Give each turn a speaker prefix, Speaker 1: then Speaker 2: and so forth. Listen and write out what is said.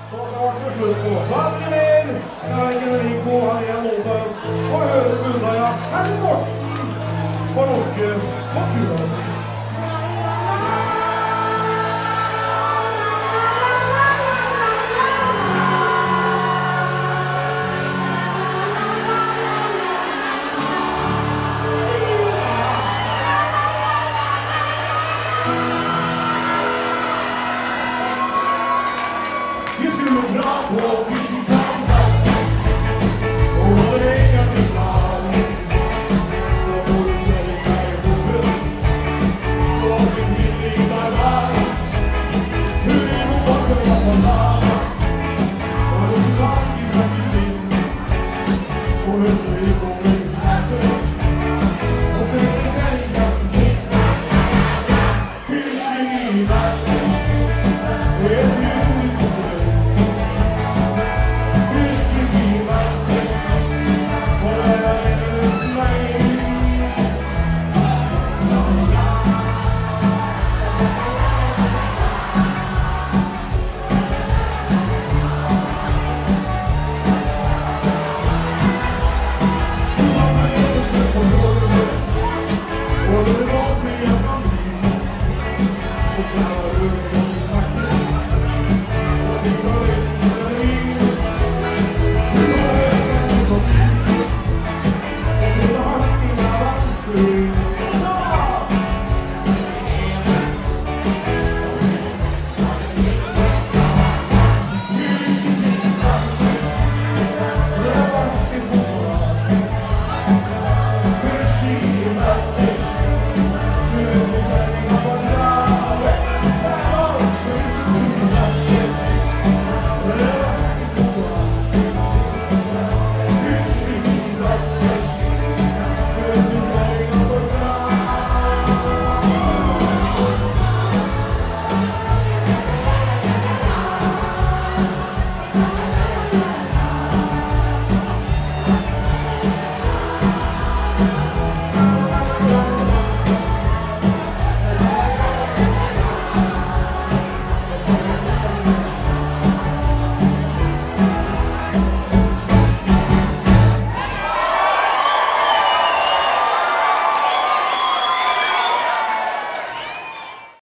Speaker 1: Så det var til slutt på. Så aldri mer skal verken Rico ha en mot oss og høre Budaja Herre Morten for noe på kula si. Vi skulle dra på fysikk.